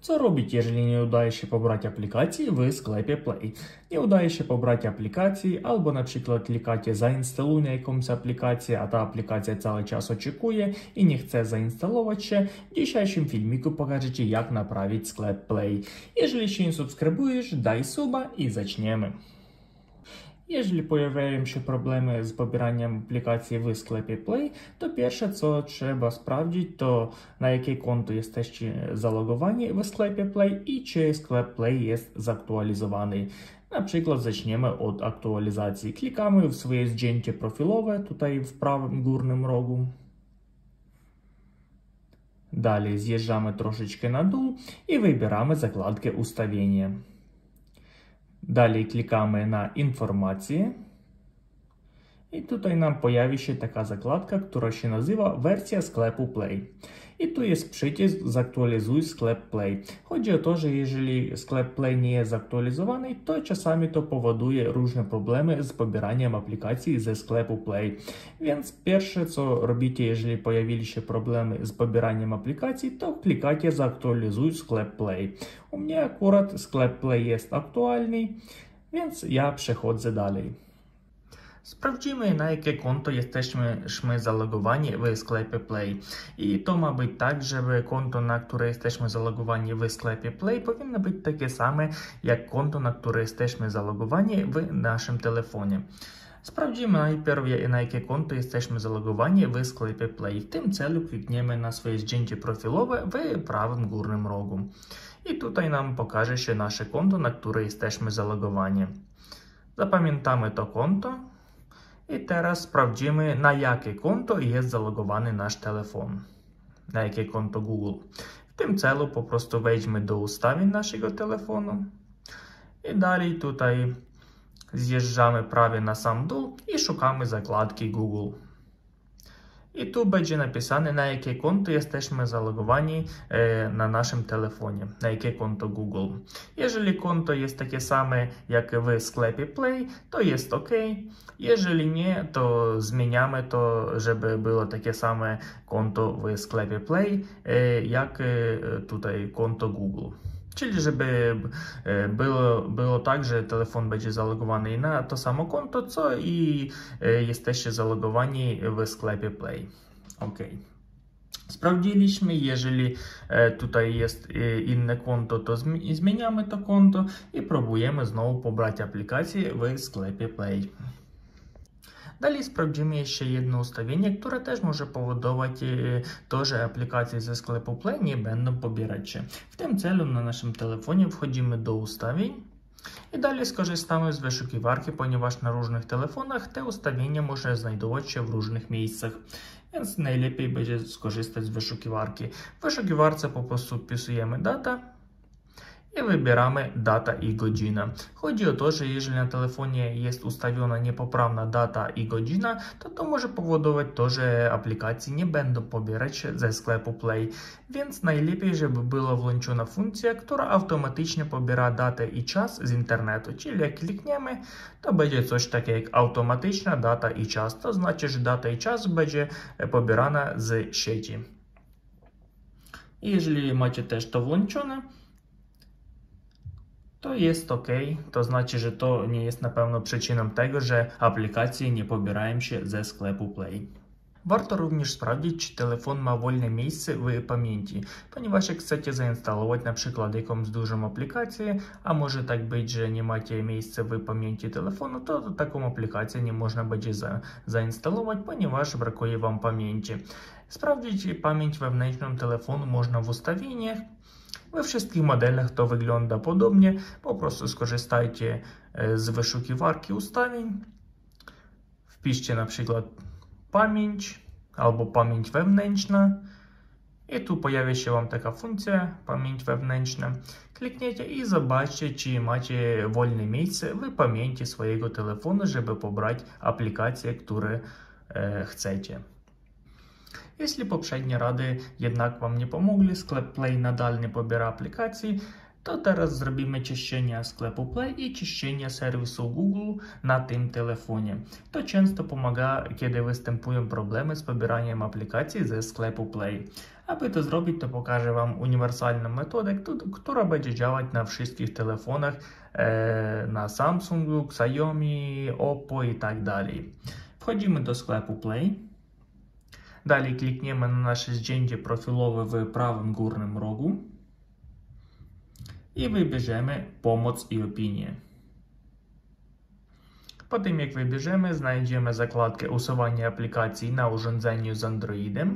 Co robić, jeżeli nie udaje się pobrać aplikacji w sklepie Play? Nie udaje się pobrać aplikacji, albo na przykład klikacie zainstaluj na jakąś aplikację, a ta aplikacja cały czas oczekuje i nie chce zainstalować się. W dzisiejszym filmiku pokażę jak naprawić sklep Play. Jeżeli się nie subskrybujesz, daj suba i zaczniemy. Jeżeli pojawiają się problemy z pobieraniem aplikacji w sklepie Play, to pierwsze co trzeba sprawdzić to na jakie konto jesteście zalogowani w sklepie Play i czy sklep Play jest zaktualizowany. Na przykład zaczniemy od aktualizacji. Klikamy w swoje zdjęcie profilowe tutaj w prawym górnym rogu. Dalej zjeżdżamy troszeczkę na dół i wybieramy zakładkę ustawienia. Dalej klikamy na informacje i tutaj nam pojawi się taka zakładka, która się nazywa wersja sklepu Play. I tu jest przycisk zaktualizuj sklep Play. Chodzi o to, że jeżeli sklep Play nie jest zaktualizowany, to czasami to powoduje różne problemy z pobieraniem aplikacji ze sklepu Play. Więc pierwsze co robicie, jeżeli pojawili się problemy z pobieraniem aplikacji, to klikacie zaktualizuj sklep Play. U mnie akurat sklep Play jest aktualny, więc ja przechodzę dalej. Sprawdzimy na jakie konto jesteśmy zalogowani w sklepie Play. I to ma być tak, żeby konto, na które jesteśmy zalogowani w sklepie Play powinno być takie same jak konto, na które jesteśmy zalogowani w naszym telefonie. Sprawdzimy najpierw na jakie konto jesteśmy zalogowani w sklepie Play. W tym celu klikniemy na swoje zdjęcie profilowe w prawym górnym rogu. I tutaj nam pokaże się nasze konto, na które jesteśmy zalogowani. Zapamiętamy to konto. I teraz sprawdzimy na jakie konto jest zalogowany nasz telefon. Na jakie konto Google. W tym celu po prostu wejdźmy do ustawień naszego telefonu. I dalej tutaj zjeżdżamy prawie na sam dół i szukamy zakładki Google. I tu będzie napisane na jakie konto jesteśmy zalogowani na naszym telefonie, na jakie konto Google. Jeżeli konto jest takie same jak w sklepie Play, to jest OK. Jeżeli nie, to zmieniamy to, żeby było takie same konto w sklepie Play, jak tutaj konto Google. Czyli żeby było tak, że telefon będzie zalogowany na to samo konto, co i jesteście zalogowani w sklepie Play. OK. Sprawdziliśmy, jeżeli tutaj jest inne konto, to zmieniamy to konto i próbujemy znowu pobrać aplikację w sklepie Play. Dalej sprawdzimy jeszcze jedno ustawienie, które też może powodować to, że aplikacje ze sklepu Play nie będą pobierać się. W tym celu na naszym telefonie wchodzimy do ustawień i dalej skorzystamy z wyszukiwarki, ponieważ na różnych telefonach te ustawienia można znajdować się w różnych miejscach. Więc najlepiej będzie skorzystać z wyszukiwarki. W wyszukiwarce po prostu wpisujemy data i wybieramy data i godzina. Chodzi o to, że jeżeli na telefonie jest ustawiona niepoprawna data i godzina, to może powodować to, że aplikacje nie będą pobierać się ze sklepu Play. Więc najlepiej, żeby była włączona funkcja, która automatycznie pobiera datę i czas z internetu. Czyli jak klikniemy, to będzie coś takiego jak automatyczna data i czas. To znaczy, że data i czas będzie pobierana z sieci. I jeżeli macie też to włączone, to jest OK, to znaczy, że to nie jest na pewno przyczyną tego, że aplikacje nie pobierają się ze sklepu Play. Warto również sprawdzić, czy telefon ma wolne miejsce w pamięci, ponieważ jak chcecie zainstalować na przykład jakąś dużą aplikację, a może tak być, że nie macie miejsca w pamięci telefonu, to taką aplikację nie można będzie zainstalować, ponieważ brakuje Wam pamięci. Sprawdzić pamięć wewnętrzną telefonu można w ustawieniach. We wszystkich modelach to wygląda podobnie, po prostu skorzystajcie z wyszukiwarki ustawień, wpiszcie na przykład pamięć albo pamięć wewnętrzna i tu pojawia się Wam taka funkcja pamięć wewnętrzna. Klikniecie i zobaczcie, czy macie wolne miejsce w pamięci swojego telefonu, żeby pobrać aplikacje, które chcecie. Jeśli poprzednie rady jednak Wam nie pomogli, sklep Play nadal nie pobiera aplikacji, to teraz zrobimy czyszczenie sklepu Play i czyszczenie serwisu Google na tym telefonie. To często pomaga, kiedy występują problemy z pobieraniem aplikacji ze sklepu Play. Aby to zrobić, to pokażę Wam uniwersalną metodę, która będzie działać na wszystkich telefonach, na Samsungu, Xiaomi, Oppo i tak dalej. Wchodzimy do sklepu Play. Dalej klikniemy na nasze zdjęcie profilowe w prawym górnym rogu i wybierzemy Pomoc i opinię. Po tym jak wybierzemy, znajdziemy zakładkę Usuwanie aplikacji na urządzeniu z Androidem.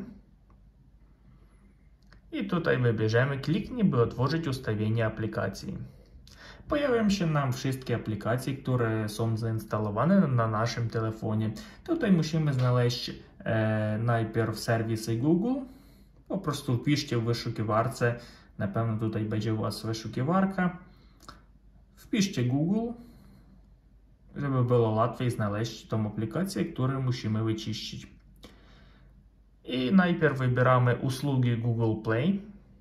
I tutaj wybierzemy Kliknij, by otworzyć ustawienia aplikacji. Pojawią się nam wszystkie aplikacje, które są zainstalowane na naszym telefonie. Tutaj musimy znaleźć najpierw serwisy Google. Po prostu wpiszcie w wyszukiwarce, na pewno tutaj będzie u Was wyszukiwarka. Wpiszcie Google, żeby było łatwiej znaleźć tą aplikację, którą musimy wyczyścić. I najpierw wybieramy usługi Google Play.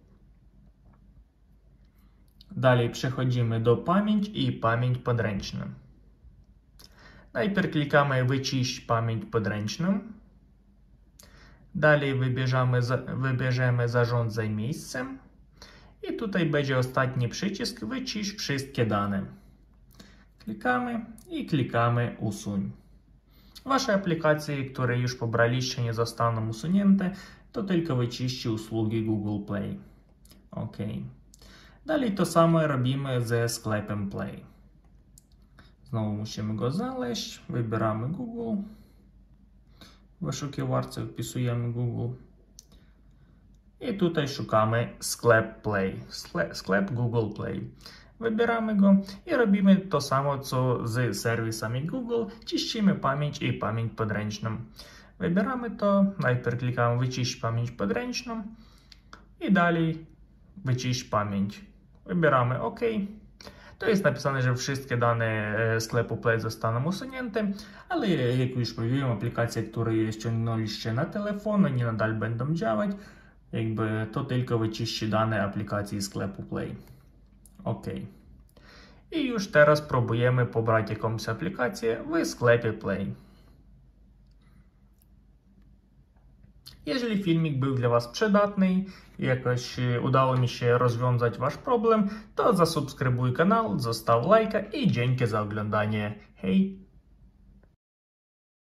Dalej przechodzimy do Pamięć i Pamięć podręczna. Najpierw klikamy Wyczyść pamięć podręczną. Dalej wybierzemy Zarządzaj miejscem. I tutaj będzie ostatni przycisk Wyczyść wszystkie dane. Klikamy i klikamy Usuń. Wasze aplikacje, które już pobraliście, nie zostaną usunięte, to tylko wyczyści usługi Google Play. OK. Dalej to samo robimy ze sklepem Play. Znowu musimy go znaleźć, wybieramy Google. W wyszukiwarce wpisujemy Google. I tutaj szukamy sklep Play, sklep Google Play. Wybieramy go i robimy to samo co z serwisami Google, czyścimy pamięć i pamięć podręczną. Wybieramy to, najpierw klikamy Wyczyść pamięć podręczną i dalej Wyczyść pamięć. Wybieramy OK. To jest napisane, że wszystkie dane sklepu Play zostaną usunięte, ale jak już mówiłem, aplikacje, które ściągnęliście na telefon, one nadal będą działać. Jakby to tylko wyczyści dane aplikacji sklepu Play. OK. I już teraz próbujemy pobrać jakąś aplikację w sklepie Play. Jeżeli filmik był dla Was przydatny i jakoś udało mi się rozwiązać Wasz problem, to zasubskrybuj kanał, zostaw lajka i dzięki za oglądanie. Hej!